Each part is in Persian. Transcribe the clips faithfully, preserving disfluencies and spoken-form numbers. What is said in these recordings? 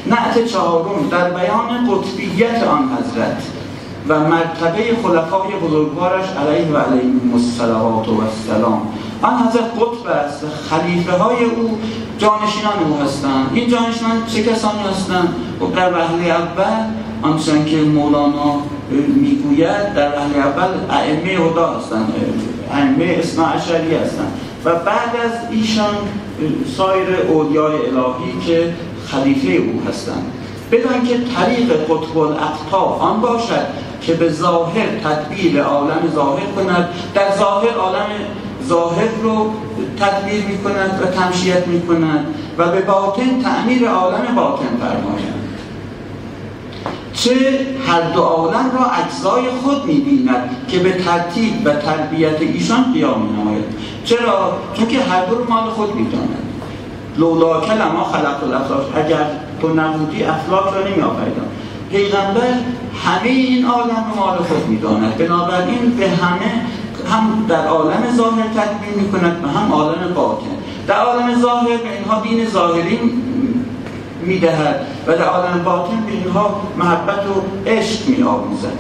نعت چهارم در بیان قطبیت آن حضرت و مرتبه خلفای بزرگوارش علیه و علیهم الصلوات و السلام. آن حضرت قطب است، خلیفه های او جانشینان او هستند. این جانشینان چه کسانی هستند؟ و در وهله اول آنچنان که مولانا میگوید در وهله اول ائمه هدی هستند، ائمه اثنا عشری هستند و بعد از ایشان سایر اولیای الهی که خلیفه او هستند. بدان که طریق قطب الاقطاب آن باشد که به ظاهر تدبیر عالم ظاهر کند، در ظاهر عالم ظاهر رو تدبیر می کند و تمشیت می کند و به باطن تعمیر عالم باطن فرماید. چه هر دو عالم را اجزای خود می بیند که به ترتیب و تربیت ایشان قیام می نماید. چرا؟ چون که هر دو رو مال خود می داند. لولا کلما خلق الافلاک، اگر تو نبودی افلاک را نمی آفریدم. پیغمبر همه این عالم رو مال خود می داند، بنابراین به همه هم در عالم ظاهر تدبیر می کند و هم عالم باطن. در عالم ظاهر به اینها دین ظاهری می دهد و در عالم باطن به اینها محبت و عشق می آموزد.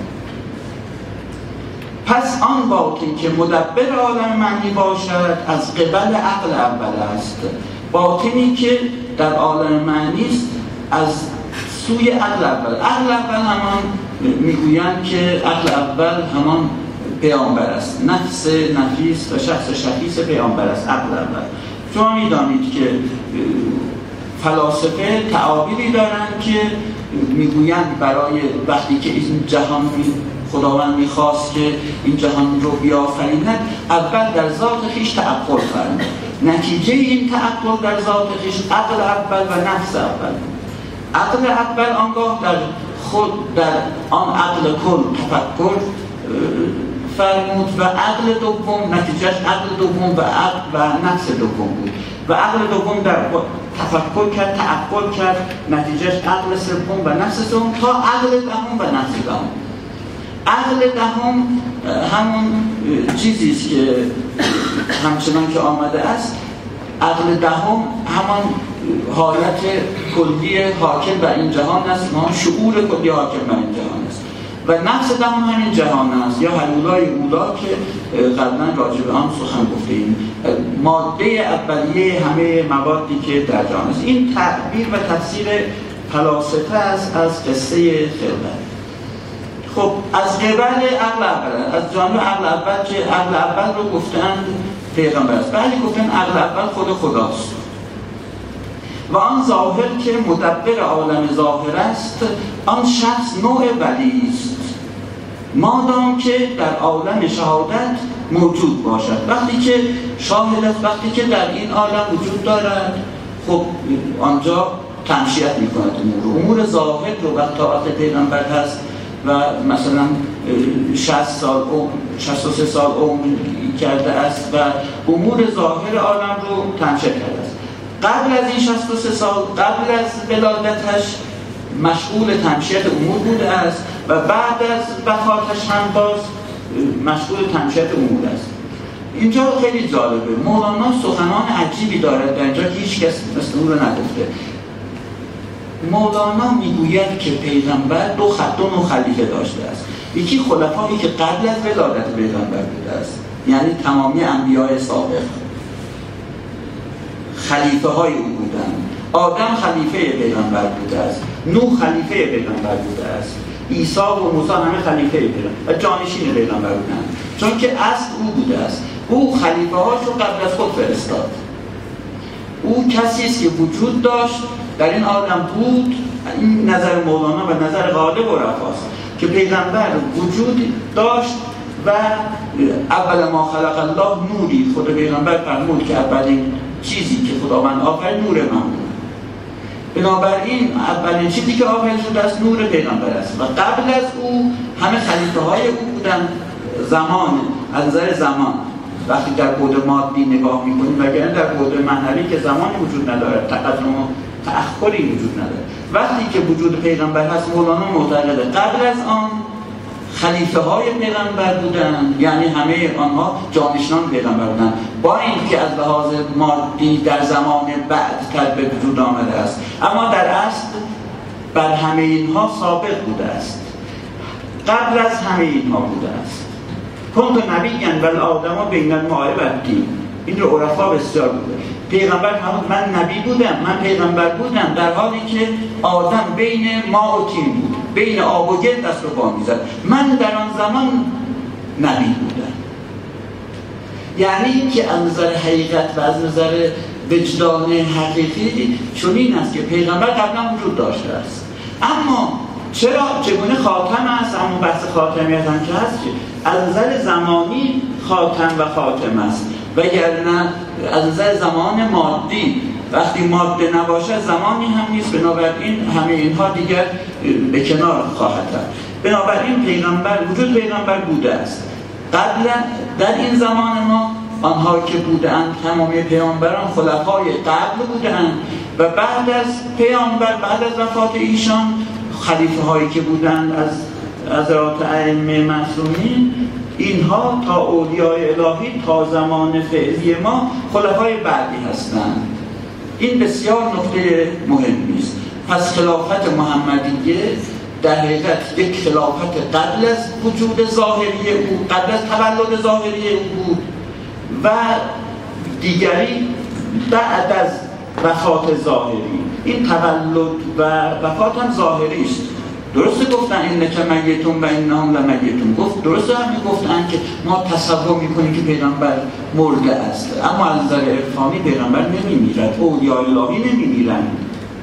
پس آن باطن که مدبر عالم معنی باشد از قبل عقل اول است. باطنی که در عالم معنی است از سوی عقل اول. عقل اول همان میگویند که عقل اول همان پیامبر است، نفس نفیس و شخص شخیص پیامبر است عقل اول. شما میدانید که فلاسفه تعابیری دارند که میگویند برای وقتی که این جهان خداوند میخواست که این جهان رو بیافریند، اول در ذات خویش تعقل فرمود. نتیجه این تعقل در ذات خویش عقل اول و نفس اول. عقل اول آنگاه در خود در آن عقل کل تفکر فرمود و عقل دوم نتیجهش عقل دوم و عقل و نفس دوم بود و عقل دوم در تفکر کرد، تعقل کرد، نتیجهش عقل سوم و نفس دوم تا عقل دهم و نفس دهم. عقل دهم همون چیزی است که همچنان که آمده است، عقل دهم همان حالت کلی حاکم بر این جهان است، ما شعور کلی حاکم بر این جهان است و نفس دهم همین جهان است یا هلولای اولا که قبلا راجع به آن سخن گفتیم، ماده اولیه همه موادی که در جهان است. این تعبیر و تفسیر فلاسفه است از قصه خلقت. خب از قبل عقل اول، از جانب عقل اول که عقل اول رو گفتن پیغمبر است، ولی گفتن عقل اول خود خداست و آن ظاهر که مدبر عالم ظاهر است، آن شخص نوع ولی است مادام که در عالم شهادت موجود باشد. وقتی که شاهد است، وقتی که در این عالم وجود دارد، خب آنجا تمشیت میکند امور امور ظاهر رو. وقت طاعت پیغمبر هست و مثلا شصت سال عمر شصت و سه سال عمر کرده است و امور ظاهر عالم رو تمشیت کرده است. قبل از این شصت و سه سال، قبل از ولادتش مشغول تمشیت امور بوده است و بعد از وفاتش هم باز مشغول تمشیت امور است. اینجا خیلی جالبه، مولانا سخنان عجیبی دارد در اینجا که هیچ کس مثل اون رو نگفته. مولانا میگوید که پیغمبر دو خط دو نوع خلیفه داشته است. یکی خلفایی که قبل از ولادت پیغمبر بوده است، یعنی تمامی انبیاء سابق خلیفه های او بودند. آدم خلیفه پیغمبر بوده است، نوح خلیفه پیغمبر بوده است، عیسی و موسی همه خلیفه پیغمبر و جانشین پیغمبر بودند، چون که اصل او بوده است. او خلیفه هاشو قبل از خود فرستاد. او کسی است که وجود داشت در این عالم بود. این نظر مولانا و نظر غالب و رفاست که پیغمبر وجود داشت و اول ما خلق الله نوری. خود پیغمبر فرمود که اولین چیزی که خداوند آفرید نور من بود. بنابراین اولین چیزی که آفرید شده است نور پیغمبر است و قبل از او همه خلیفه های او بودن. زمان از نظر زمان وقتی در بعد مادی نگاه میکنیم، وگرنه در بعد معنوی که زمانی وجود نداره، تقدم و تأخری وجود نداره. وقتی که وجود پیغمبر هست، مولانا معتقده قبل از آن خلیفه های پیغمبر بودن، یعنی همه آنها جانشینان پیغمبر بودن، با اینکه از لحاظ مادی در زمان بعد تر به وجود آمده است، اما در اصل بر همه اینها سابق بوده است، قبل از همه اینها بوده است. کنت نبیًا و الآدم بین الماء و الطین. این رو عرفا بسیار بوده. پیغمبر فرمود من نبی بودم، من پیغمبر بودم، در حالی که آدم بین ماء و طین بود، بین آب و گل دست و پا می‌زد. من در آن زمان نبی بودم. یعنی که از نظر حقیقت و از نظر وجدان حقیقی چنین است که پیغمبر قبلا وجود داشته است. اما چرا چگونه خاتم است؟ اما بحث خاتمیت هم که هست که از نظر زمانی خاتم و خاتم است، وگرنه از نظر زمان مادی وقتی ماده نباشه زمانی هم نیست. بنابراین همه اینها دیگر به کنار خواهد رفت. بنابراین پیغمبر وجود پیغمبر بوده است. قبلا در این زمان ما آنها که بودند تمامی پیامبران خلفای قبل بودند و بعد از پیامبر بعد از وفات ایشان خلیفه هایی که بودند از حضرات ائمه معصومین، اینها تا اولیای الهی تا زمان فعلی ما خلفای بعدی هستند. این بسیار نکته مهمی است. پس خلافت محمدیه در حقیقت یک خلافت قبل از وجود ظاهری او، قبل از تولد ظاهری او بود و دیگری بعد از وفات ظاهری. این تولد و وفات هم ظاهری است. درسته گفتن این که میتون و اینهم لمیتون، گفت درسته هم گفتن که ما تصور میکنیم که پیغمبر مرده است، اما از نظر عرفانی پیغمبر نمیمیرد، اولیاء الهی نمیمیرند،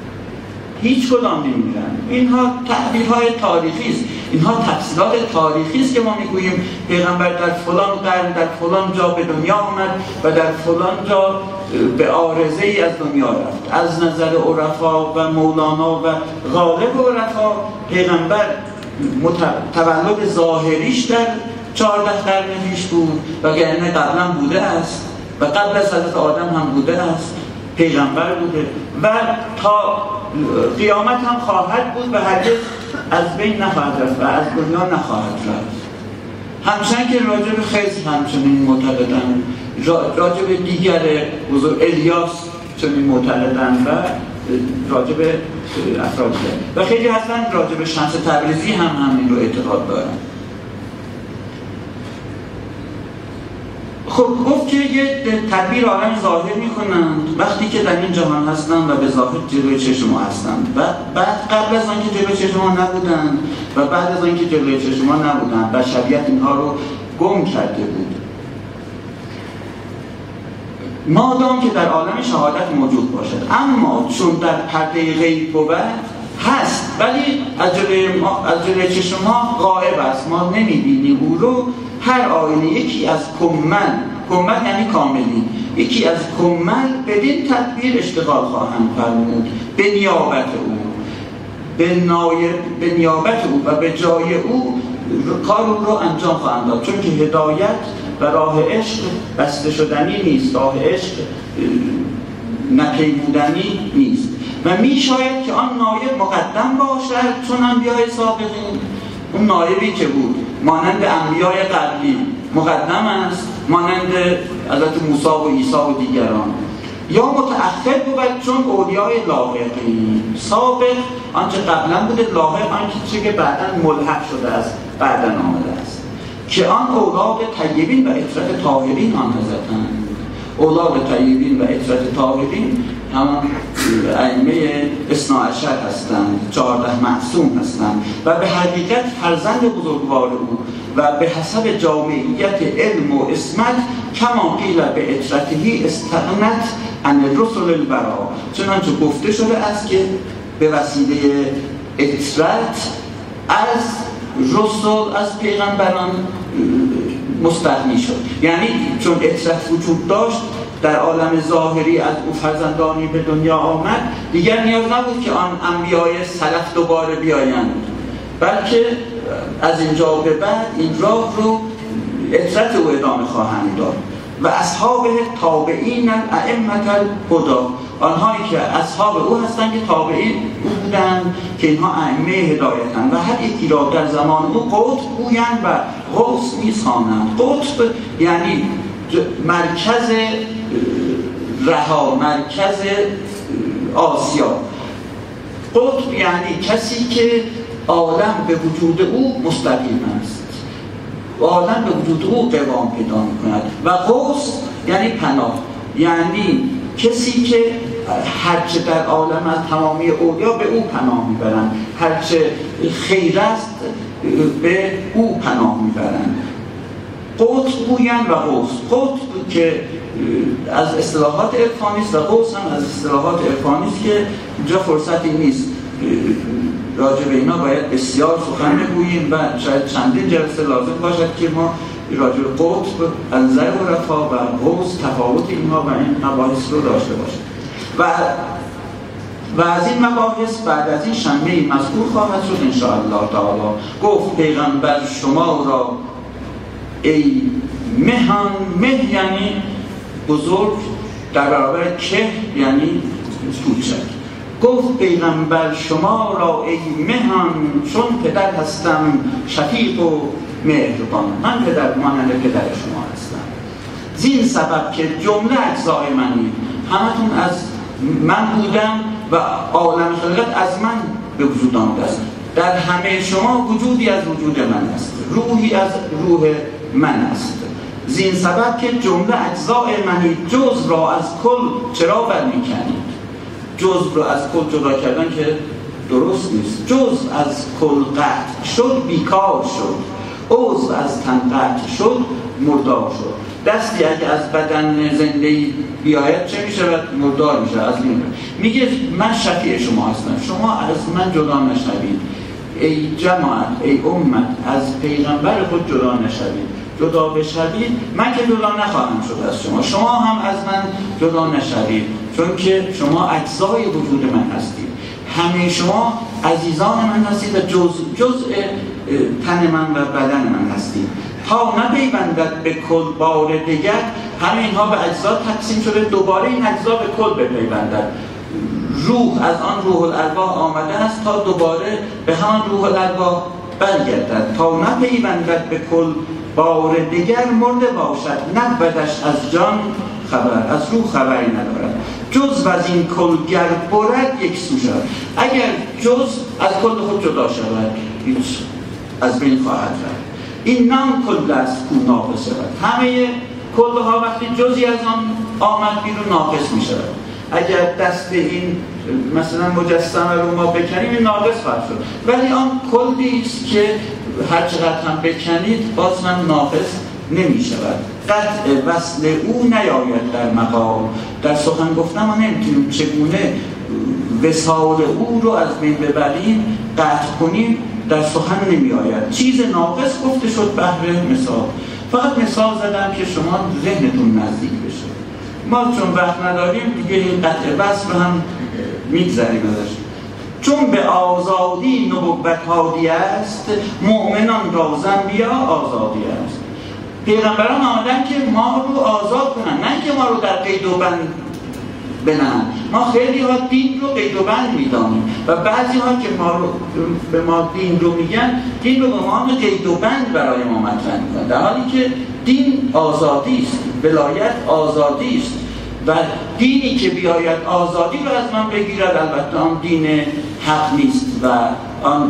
هیچ کدام نمیمیرند. اینها تعبیرهای تاریخی است، اینها تفصیلات تاریخی است که ما میگوییم پیغمبر در فلان قرن در فلان جا به دنیا آمد و در فلان جا به عارضه ای از دنیا رفت. از نظر عرفا و مولانا و غالب عرفا پیغمبر تولد ظاهریش در چهارده قرن پیش بود، وگرنه قبلا بوده است و قبل از حضرت آدم هم بوده است، پیغمبر بوده و تا قیامت هم خواهد بود و هرگز از بین نخواهد رفت و از دنیا نخواهد رفت. همچنین که راجع به خیز همچنین معتقدن، راجع به دیگر بزرگ الیاس چنین معتقدن و راجع به افراد دیگر و خیلی هستن راجع به شمس تبریزی هم همین رو اعتقاد دارن. خب گفت که یه تدبیر عالم ظاهر میکنند وقتی که در این جهان هستند و به ظاهر جلوی چشم ما هستند و بعد قبل از آنکه جلوی چشم ما نبودند و بعد از آنکه جلوی چشم ما نبودند بشریت اینها رو گم کرده بود. مادام که در عالم شهادت موجود باشد، اما چون در پرده غیب بود هست ولی از جلوی ما از جلوی چشم ما غائب است، ما نمیبینیم او رو. هر آینه یکی از کمل، کمل یعنی کاملی، یکی از کمل بدین تدبیر اشتغال خواهند فرمود به نیابت او، به, نایب، به نیابت او و به جای او کار او رو انجام خواهند داد، چون که هدایت و راه عشق بسته شدنی نیست، راه عشق نپیمودنی نیست و می شاید که آن نایب مقدم باشد چون انبیاء سابقین. اون نایبی که بود مانند انبیاء قبلی مقدم است، مانند حضرت موسی و عیسی و دیگران، یا متأخر بود چون اولیاء لاحقین. سابق آنچه قبلا بوده، لاحق آنچه که بعدا ملحق شده است، بعدا آمده است، که آن اولاد طیبین و اطرت طاهرین آن حضرتند. اولاد طیبین و اطرت طاهرین همان ائمه اثنا عشر هستند، چهارده معصوم هستند و به حقیقت فرزند بزرگوار او و به حسب جامعیت علم و عصمت کما قیل به اطرته استغنت عن رسل البرا، چنانچه گفته شده است که به وسیله اطرت از رسل از پیغمبران مستغنی شد. یعنی چون اطرت وجود داشت در عالم ظاهری از او فرزندانی به دنیا آمد، دیگر نیاز نبود که آن انبیای سلف دوباره بیایند، بلکه از اینجا به بعد این راه رو اطرت او ادامه خواهند داد و اصحاب تابعین ائمه الهدی، آنهایی که اصحاب او هستند که تابعین او بودند که اینها ائمه هدایتند و هر یکی را در زمان او قطب گویند و غوث می‌خوانند. قطب یعنی مرکز رها، مرکز آسیا. قطب یعنی کسی که عالم به وجود او مستقیم است، عالم به وجود او قوام پیدا می‌کند. و غوث یعنی پناه، یعنی کسی که هرچه در عالم از تمامی اولیا به او پناه میبرند، هرچه خیر است به او پناه میبرند. قطب گویند و غوث. قطب که از اصطلاحات عرفانی است و غوث هم از اصطلاحات عرفانی است که اینجا فرصتی نیست راجع به اینا باید بسیار سخن بگوییم و شاید چندین جلسه لازم باشد که ما راجع به قطب، انظر و رفا و غوث تفاوت اینها و این مباحث رو داشته باشیم. و و از این مباحث بعد از این شنبه مذکور خواهد شد ان شاء الله تعالی. گفت پیغمبر شما را ای مهان، مه یعنی بزرگ در برابر که یعنی کوچک. گفت پیغمبر شما را ای مهان، چون پدر هستم شفیق و مهربان. من پدر مانند پدر شما هستم. زین سبب که جمله اجزای منی، همتون از من بودم و عالم خلقت از من به وجود آمده است. در همه شما وجودی از وجود من است، روحی از روح من است. زین سبب که جمله اجزای منی، جزء را از کل چرا برمی‌کنید؟ جزء را از کل جدا کردن که درست نیست. جزء از کل قطع شد بیکار شد، عضو از تن قطع شد مردار شد. دستی اگه از بدن زنده بیاید چه میشه؟ مردار میشه. از این میگه من شفیع شما هستم، شما از من جدا نشوید. ای جماعت، ای امت، از پیغمبر خود جدا نشوید. جدا بشوید من که جدا نخواهم شد از شما، شما هم از من جدا نشوید، چون که شما اجزای وجود من هستید. همه شما عزیزان من هستید و جزء جزء تن من و بدن من هستید. تا نپیوندد به کل بار دیگر، همه اینها به اجزا تقسیم شده، دوباره این اجزا به کل بپیوندد. روح از آن روح الارواح آمده است تا دوباره به همان روح الارواح برگردد. تا نپیوندد به کل بار دیگر، مرده باشد نبودش از جان خبر، از روح خبری ندارد. جز از این کل گر برد یک سو شود. اگر جز از کل خود جدا شود هیچ از بین خواهد رفت. این نام کل است کو ناقص شود. همه کلها وقتی جزی از آن آمد بیرون ناقص می شود. اگر دست این مثلا مجسمه رو ما بکنیم این ناقص خواهد شد، ولی آن کلی است که هر چقدر هم بکنید باز هم ناقص نمی شود. قطع وصل او نیاید در مقام. در سخن گفتن ما نمیتونیم چگونه وصال او رو از بین ببریم، قطع کنیم، در سخن نمی آید. چیز ناقص گفته شد بهر مثال. فقط مثال زدم که شما ذهنتون نزدیک بشه. ما چون وقت نداریم دیگه این قطع وصل رو هم میگذاریم ازش. چون به آزادی نبوت هادی است، مؤمنان را زنبیا آزادی است. پیغمبران آمدن که ما رو آزاد کنن، نه که ما رو در قید و بند بنن. ما خیلی ها دین رو قید و بند میدانیم و بعضی ها که ما رو به ما دین رو میگن، دین رو به ما قید و بند برای ما مطرح میکنن، در حالی که دین آزادی است، ولایت آزادی است و دینی که بیاید آزادی رو از من بگیرد البته آن دین حق نیست و آن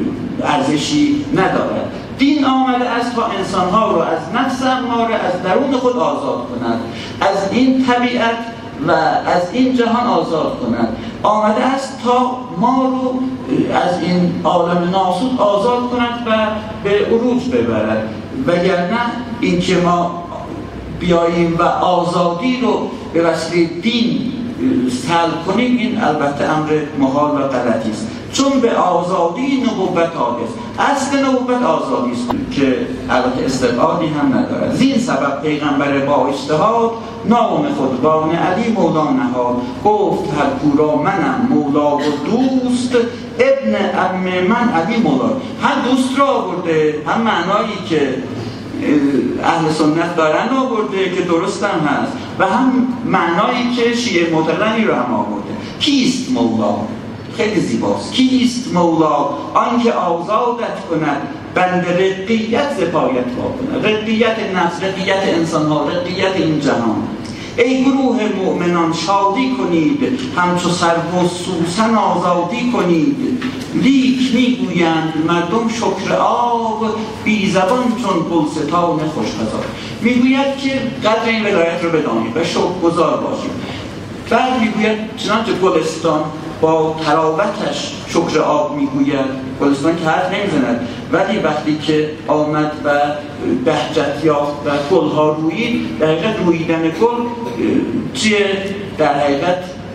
ارزشی ندارد. دین آمده است تا انسانها رو از نفس اماره، از درون خود آزاد کند، از این طبیعت و از این جهان آزاد کند. آمده است تا ما رو از این عالم ناسود آزاد کند و به عروج ببرد. وگرنه این که ما بیاییم و آزادی رو به وسیله دین سلب کنیم این البته امر محال و غلطی است. چون به آزادی نبوت هادی است. اصل نبوت آزادی است که البته استبعادی هم ندارد. زین سبب پیغمبر با اجتهاد نام خود بان علی مولا نهاد. گفت هر کورا منم مولا و دوست، ابن ام من علی مولا. هم دوست را آورده، هم معنایی که اهل سنت دارن آورده که درست هم هست و هم معنایی که شیعه معتقدن رو هم آورده. کیست مولا؟ خیلی زیباست. کیست مولا؟ آنکه آزادت کند بند رقیت ز پایت وا کند. رقیت نفس، رقیت انسان ها، رقیت این جهان. ای گروه مؤمنان شادی کنید، همچو سرو و سوسن آزادی کنید. لیک میگویند مردم شکر آب، بی زبان چون گلستان خوش‌خزار. میگوید که قدر این ولایت رو بدانید و شکرگزار باشید. بعد میگوید چنانچه گلستان با تراوتش شکر آب میگوید، گلستان که حرف نمیزند، ولی وقتی که آمد و بهجت یافت و گلها رویید، در حقیقت رویدن گل چیه؟ در حقیقت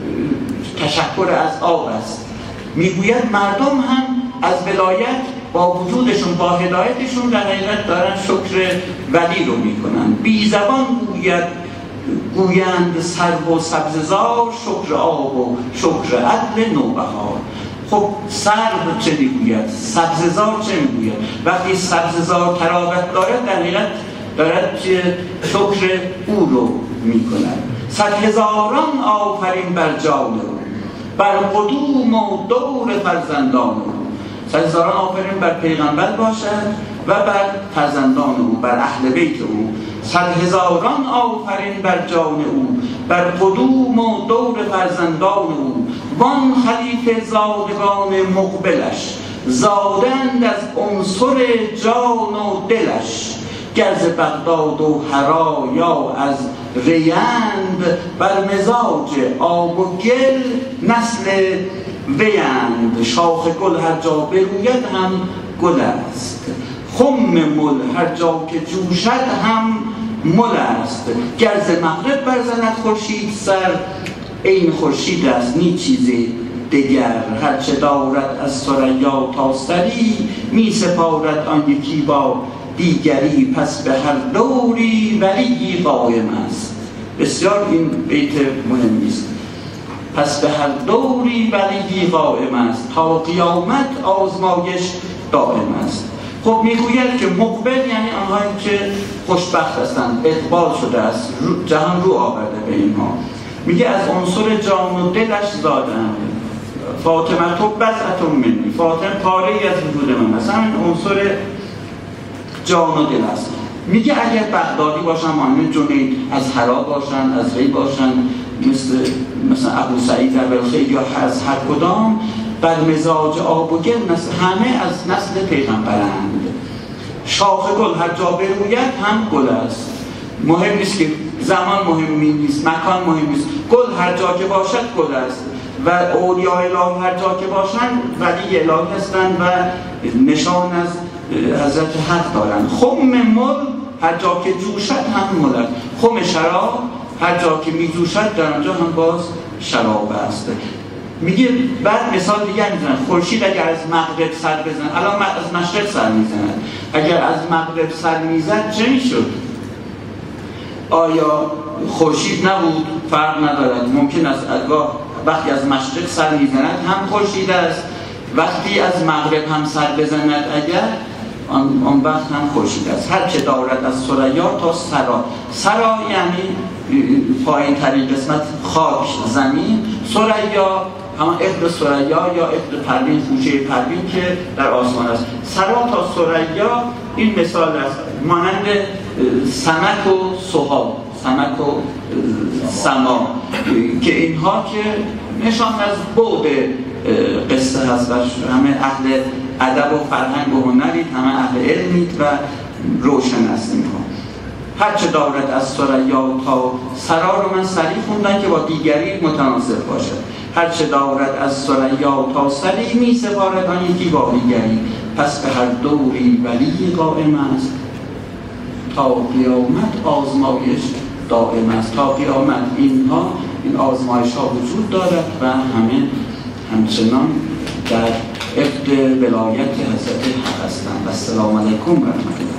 تشکر از آب است. میگوید مردم هم از ولایت با وجودشون، با هدایتشون در حقیقت دارن شکر ولی رو میکنن. بی زبان گوید گویند سرو و سبززار، شکر آب و شکر عدل نوبهار. خب سرو چه میگوید؟ سبززار چه میگوید؟ وقتی سبززار تراوت دارد، در حقیقت دارد شکر او رو میکند. صد هزاران آفرین بر جان او، بر قدوم و دور فرزندان او. صد هزاران آفرین بر پیغمبر باشد و بر فرزندان او، بر اهل بیت او. صد هزاران آفرین بر جان او، بر قدوم و دور فرزندان او. وان خلیفه زادگان مقبلش، زادند از عنصر جان و دلش. گرز بغداد و هرا یا از ریند، بر مزاج آب و گل نسل ویند. شاخ گل هر جا بروید هم گل است، خم مل هر جا که جوشد هم مل است. گرز مغرب برزند خورشید سر، این خورشید است نی چیزی دگر. هرچه دارد از ثریا تا سری، می سپارد آن یکی با دیگری. پس به هر دوری ولی قائم است. بسیار این بیت مهمی است. پس به هر دوری ولی قائم است، تا قیامت آزمایش دائم است. خب میگوید که مقبل یعنی آنهایی که خوشبخت هستند، اقبال شده است، جهان رو آورده به اینها. میگه از عنصر جان و دلش زادند. فاطمه تو بضعة منی، فاطمه پاره ای از وجود من است، همین عنصر جان و دل است. میگه اگر بغدادی باشن، مانند جنید از هرا باشن، از ری باشن، مثل مثلا ابو سعید ابوالخیر یا از هر کدام، بر مزاج آب و گل نسل، همه از نسل پیغمبرند. شاخ گل هر جا بروید هم گل است. مهم نیست که زمان مهم نیست، مکان مهم نیست، گل هر جا که باشد گل است. و اولیاء الهی هر جا که باشند ولی الهی هستند و نشان از حضرت حق دارند. خم مل هر جا که جوشد هم مل است. خم شراب هر جا که می جوشد در آنجا هم باز شراب است. میگه بعد مثال دیگر میزنن، خورشید اگر از مغرب سر بزنه، الان از مشرق سر میزنه، اگر از مغرب سر میزد چه میشد؟ آیا خورشید نبود؟ فرق ندارد. ممکن است وقتی از مشرق سر میزند هم خورشید است، وقتی از مغرب هم سر بزند اگر آن, آن وقت هم خورشید است. هر چه دارد از ثریا تا سرا. سرا یعنی پایین ترین قسمت خاک، زمین. ثریا همان ابر ثریا یا ابر پروین، خوشه پروین که در آسمان است. سرا تا ثریا این مثال است، مانند سمک و سحاب، سمک و سما، که اینها که نشان از بعد قصه هست و همه اهل ادب و فرهنگ و هنرید، همه اهل علمید و روشن است اینها. هرچه دارد از ثریا تا سرا رو من سریع خوندن که با دیگری متناسب باشد. هرچه دارد از ثریا تا سری، می سپارد آن یکی با دیگری. پس به هر دوری ولی قائم است، تا قیامت آزمایش دائم است. تا قیامت اینها، این آزمایش ها وجود دارد و همه همچنان در عهد ولایت حضرت حق هستند. و السلام علیکم و رحمت الله.